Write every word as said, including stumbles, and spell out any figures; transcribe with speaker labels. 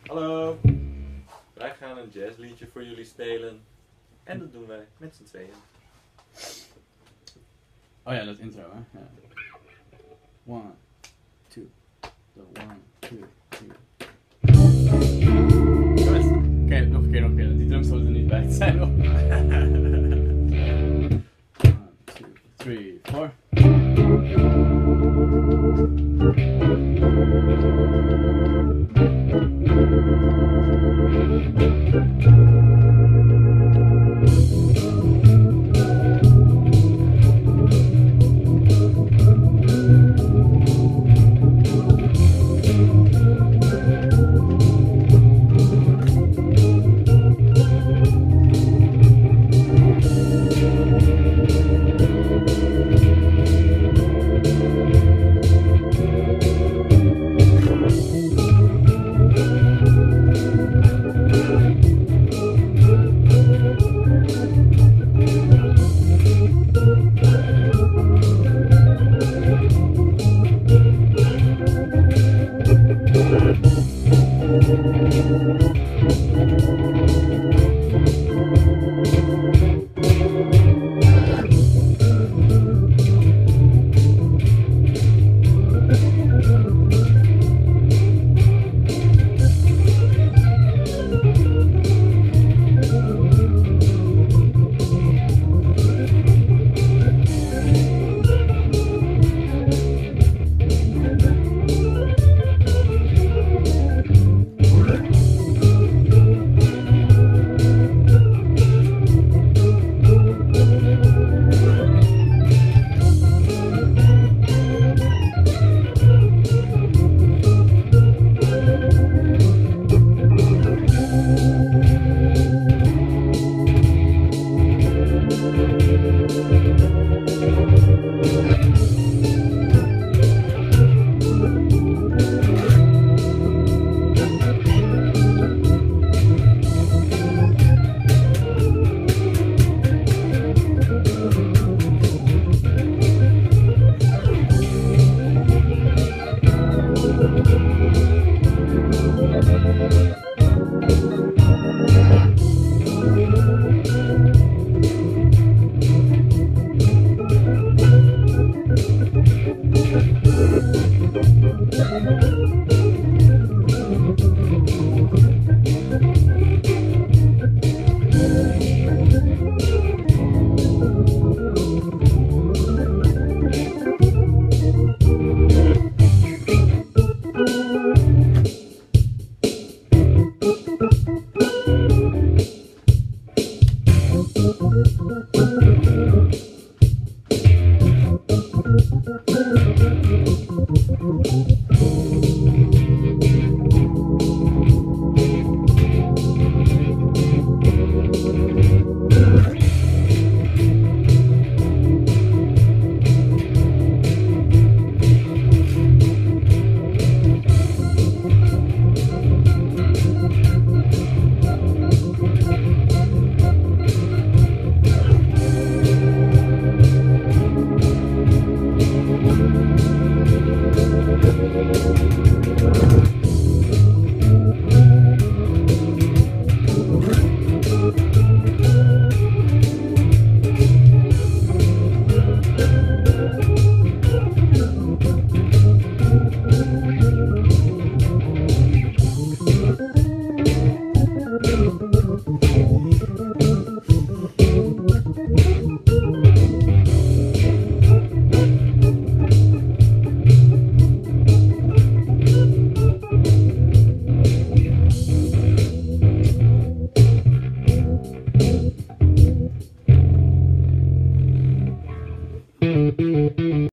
Speaker 1: Hallo, wij gaan een jazzliedje voor jullie spelen en dat doen wij met z'n tweeën.
Speaker 2: Oh ja, dat intro hè. Ja. One, two, so one, two, three. Oké, okay, nog een keer, nog een keer. Die drums houden er niet bij te zijn hoor. One, two, three, four.